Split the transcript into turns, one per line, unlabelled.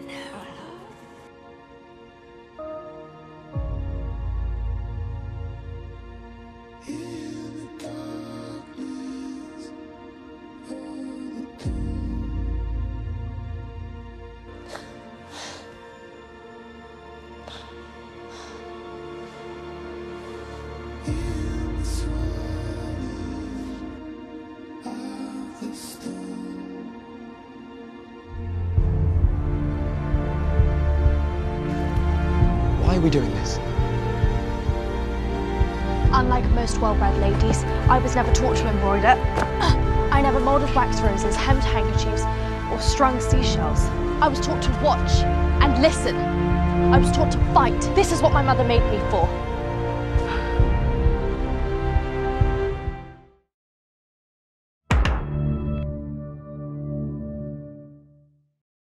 Why are we doing this?
Unlike most well-bred ladies, I was never taught to embroider. I never moulded wax roses, hemmed handkerchiefs, or strung seashells. I was taught to watch and listen. I was taught to fight. This is what my mother made me for.